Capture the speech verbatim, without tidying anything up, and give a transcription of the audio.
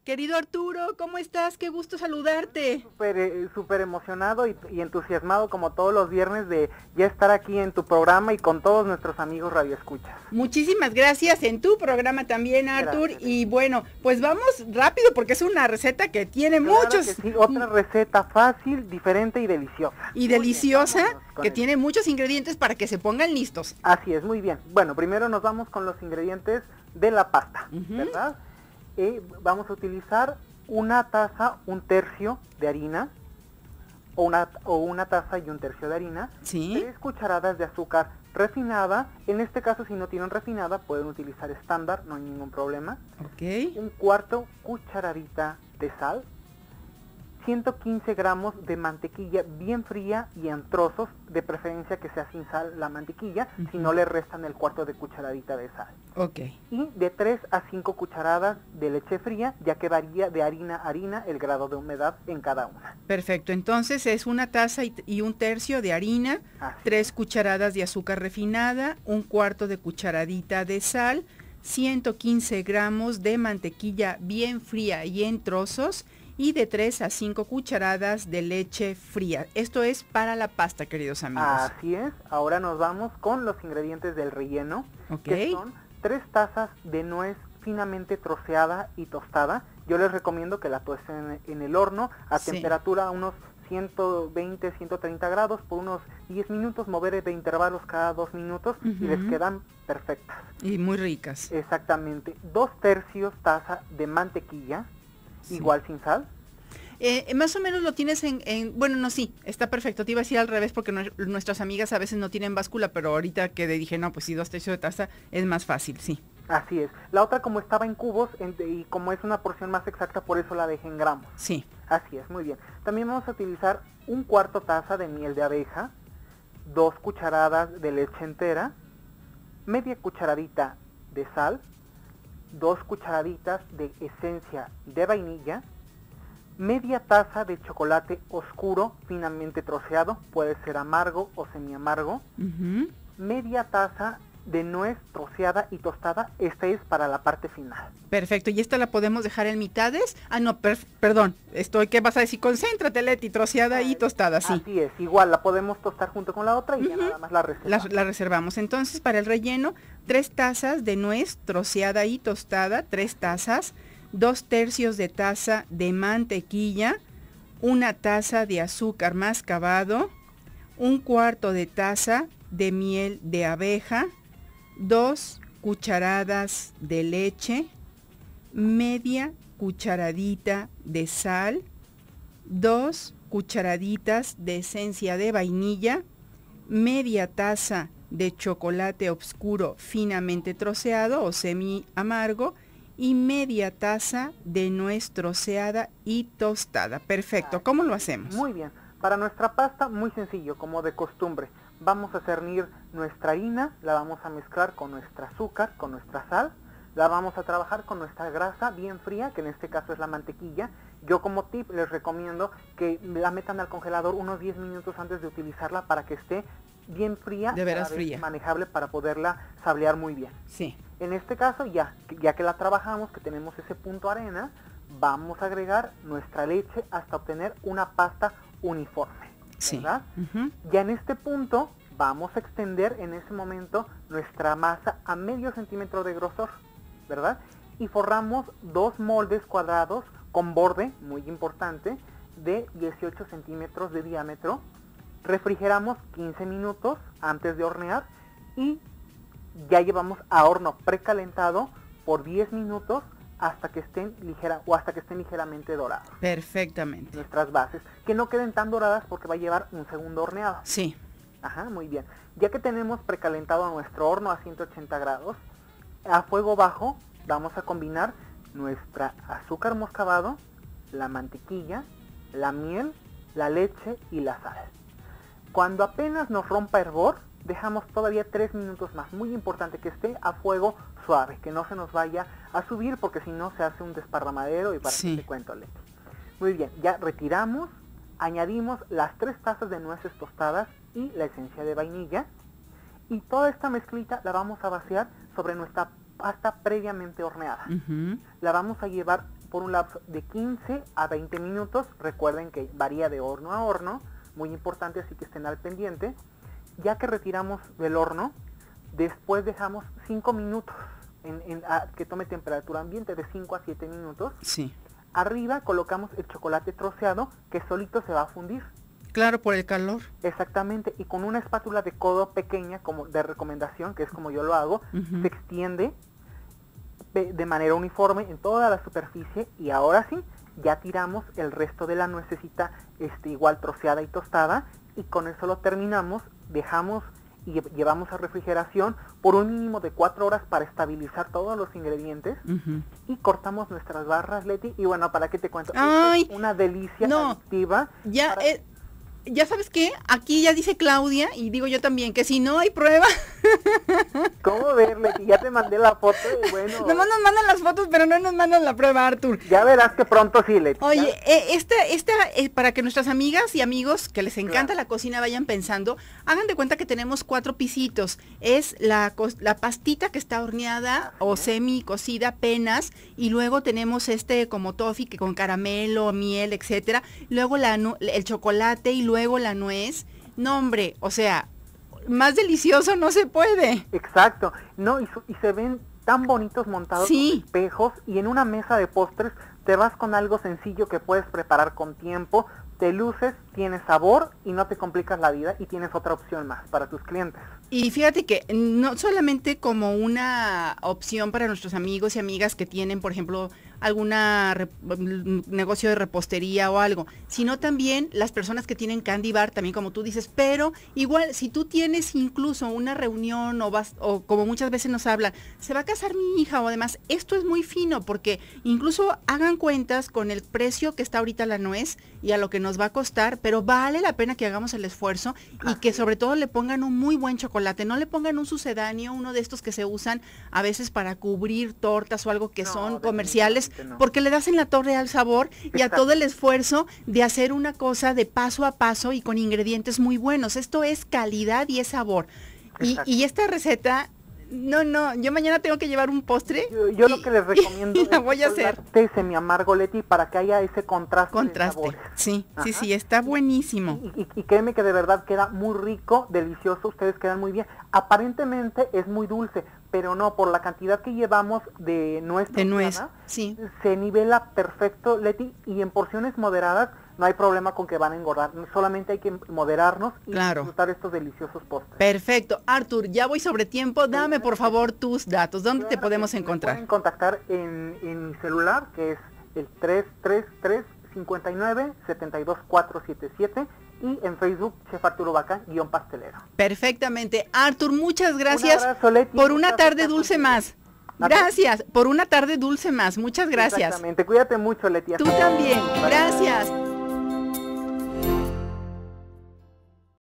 Querido Arturo, ¿cómo estás? Qué gusto saludarte. Súper eh, súper emocionado y, y entusiasmado como todos los viernes de ya estar aquí en tu programa y con todos nuestros amigos radioescuchas. Muchísimas gracias en tu programa también, Artur. Gracias. Y bueno, pues vamos rápido porque es una receta que tiene Claro muchos que sí, otra receta fácil, diferente y deliciosa. y deliciosa, Muy bien, vámonos con que eso. tiene muchos ingredientes para que se pongan listos. Así es, muy bien. Bueno, primero nos vamos con los ingredientes de la pasta, Ujú. ¿verdad? Eh, vamos a utilizar una taza, un tercio de harina, o una, o una taza y un tercio de harina, Sí. tres cucharadas de azúcar refinada, en este caso si no tienen refinada pueden utilizar estándar, no hay ningún problema, Ok. un cuarto cucharadita de sal, ciento quince gramos de mantequilla bien fría y en trozos, de preferencia que sea sin sal la mantequilla, Ujú. si no le restan el cuarto de cucharadita de sal. Ok. Y de tres a cinco cucharadas de leche fría, ya que varía de harina a harina el grado de humedad en cada una. Perfecto. Entonces es una taza y, y un tercio de harina, Así tres es. cucharadas de azúcar refinada, un cuarto de cucharadita de sal, ciento quince gramos de mantequilla bien fría y en trozos y de tres a cinco cucharadas de leche fría. Esto es para la pasta, queridos amigos. Así es. Ahora nos vamos con los ingredientes del relleno, Ok. que son tres tazas de nuez finamente troceada y tostada. Yo les recomiendo que la tuesten en, en el horno a Sí. temperatura a unos ciento veinte, ciento treinta grados por unos diez minutos, mover de intervalos cada dos minutos y les Ujú. quedan perfectas. Y muy ricas. Exactamente. Dos tercios taza de mantequilla, Sí. igual sin sal. Eh, más o menos lo tienes en, en, bueno, no, sí, está perfecto. Te iba a decir al revés porque nue- nuestras amigas a veces no tienen báscula, pero ahorita que dije, no, pues sí, dos tercios de taza es más fácil, sí. Así es. La otra como estaba en cubos en- y como es una porción más exacta, por eso la dejé en gramos. Sí. Así es, muy bien. También vamos a utilizar un cuarto taza de miel de abeja, dos cucharadas de leche entera, media cucharadita de sal, dos cucharaditas de esencia de vainilla, media taza de chocolate oscuro finamente troceado, puede ser amargo o semi-amargo, Ujú. media taza de nuez troceada y tostada, esta es para la parte final. Perfecto, y esta la podemos dejar en mitades. Ah, no, per- perdón, estoy, ¿qué vas a decir? Concéntrate, Leti, troceada y tostada, sí. Así es, igual la podemos tostar junto con la otra y ya Ujú. nada más la La, reservamos. la reservamos. Entonces, para el relleno, tres tazas de nuez troceada y tostada, tres tazas, dos tercios de taza de mantequilla, una taza de azúcar mascabado, un cuarto de taza de miel de abeja, dos cucharadas de leche, media cucharadita de sal, dos cucharaditas de esencia de vainilla, media taza de chocolate oscuro finamente troceado o semi amargo y media taza de nuez troceada y tostada. Perfecto, ¿cómo lo hacemos? Muy bien, para nuestra pasta muy sencillo, como de costumbre. Vamos a cernir nuestra harina, la vamos a mezclar con nuestra azúcar, con nuestra sal, la vamos a trabajar con nuestra grasa bien fría, que en este caso es la mantequilla. Yo como tip les recomiendo que la metan al congelador unos diez minutos antes de utilizarla para que esté bien fría, De veras a la vez fría. manejable para poderla sablear muy bien. Sí. En este caso ya, ya que la trabajamos, que tenemos ese punto arena, vamos a agregar nuestra leche hasta obtener una pasta uniforme, Sí. ¿verdad? Ujú. Ya en este punto vamos a extender en ese momento nuestra masa a medio centímetro de grosor, ¿verdad? Y forramos dos moldes cuadrados con borde, muy importante, de dieciocho centímetros de diámetro. Refrigeramos quince minutos antes de hornear y ya llevamos a horno precalentado por diez minutos hasta que estén ligera o hasta que estén ligeramente dorados Perfectamente. nuestras bases, que no queden tan doradas porque va a llevar un segundo horneado. Sí. Ajá, muy bien. Ya que tenemos precalentado nuestro horno a ciento ochenta grados, a fuego bajo vamos a combinar nuestra azúcar moscabado, la mantequilla, la miel, la leche y la sal. Cuando apenas nos rompa hervor, dejamos todavía tres minutos más. Muy importante que esté a fuego suave, que no se nos vaya a subir porque si no se hace un desparramadero y para Sí. qué te cuento, Leti. Muy bien, ya retiramos, añadimos las tres tazas de nueces tostadas y la esencia de vainilla y toda esta mezclita la vamos a vaciar sobre nuestra pasta previamente horneada. Ujú. La vamos a llevar por un lapso de quince a veinte minutos. Recuerden que varía de horno a horno, muy importante, así que estén al pendiente. Ya que retiramos del horno, después dejamos cinco minutos en, en, a, que tome temperatura ambiente, de cinco a siete minutos. Sí. Arriba colocamos el chocolate troceado, que solito se va a fundir. Claro, por el calor. Exactamente, y con una espátula de codo pequeña, como de recomendación, que es como yo lo hago, uh-huh. se extiende de, de manera uniforme en toda la superficie, y ahora sí, ya tiramos el resto de la nuececita este, igual troceada y tostada, y con eso lo terminamos, dejamos y llevamos a refrigeración por un mínimo de cuatro horas para estabilizar todos los ingredientes, uh-huh. y cortamos nuestras barras, Leti, y bueno, ¿para qué te cuento? Ay, es una delicia no, adictiva. Ya, para... eh, ya sabes qué, aquí ya dice Claudia, y digo yo también, que si no hay prueba. ¿Cómo ver, Leti? Ya te mandé la foto y bueno. Nomás nos mandan las fotos, pero no nos mandan la prueba, Artur. Ya verás que pronto sí, Leti. Oye, eh, esta, esta, eh, para que nuestras amigas y amigos que les encanta claro. la cocina vayan pensando, hagan de cuenta que tenemos cuatro pisitos. Es la, la pastita que está horneada Así o es. semi cocida apenas, y luego tenemos este como toffee que con caramelo, miel, etcétera. Luego la, el chocolate y luego la nuez. No, hombre, o sea, más delicioso no se puede. Exacto, no, y, su, y se ven tan bonitos montados sí. con espejos, y en una mesa de postres te vas con algo sencillo que puedes preparar con tiempo, te luces, tienes sabor y no te complicas la vida, y tienes otra opción más para tus clientes. Y fíjate que no solamente como una opción para nuestros amigos y amigas que tienen, por ejemplo, alguna re, negocio de repostería o algo, sino también las personas que tienen candy bar, también como tú dices, pero igual si tú tienes incluso una reunión o vas, o como muchas veces nos hablan, se va a casar mi hija o además, esto es muy fino porque incluso hagan cuentas con el precio que está ahorita la nuez y a lo que nos va a costar, pero vale la pena que hagamos el esfuerzo y que sobre todo le pongan un muy buen chocolate, no le pongan un sucedáneo, uno de estos que se usan a veces para cubrir tortas o algo que no, son comerciales, no. porque le das en la torre al sabor y Exacto. a todo el esfuerzo de hacer una cosa de paso a paso y con ingredientes muy buenos. Esto es calidad y es sabor. Y, y esta receta, no, no, yo mañana tengo que llevar un postre. Yo, yo y, lo que les recomiendo y la es voy a hacer. té semi amargo, Leti, para que haya ese contraste. Contraste, de sí, Ajá. sí, sí, está buenísimo. Y, y, y créeme que de verdad queda muy rico, delicioso, ustedes quedan muy bien. Aparentemente es muy dulce, pero no, por la cantidad que llevamos de nuez, de nuez sí. se nivela perfecto, Leti, y en porciones moderadas no hay problema con que van a engordar, solamente hay que moderarnos y claro. disfrutar estos deliciosos postres. Perfecto. Artur, ya voy sobre tiempo, dame por favor tus datos, ¿dónde claro, te podemos encontrar? Me pueden contactar en, en mi celular, que es el tres tres tres, cinco nueve, siete dos cuatro siete siete, y en Facebook, Chef Arturo Bacán, guión pastelero. Perfectamente. Artur, muchas gracias Un abrazo, Leti, por una tarde dulce más. ¿A gracias, por una tarde dulce más. Muchas gracias. Exactamente. Cuídate mucho, Leti. Tú también. Gracias.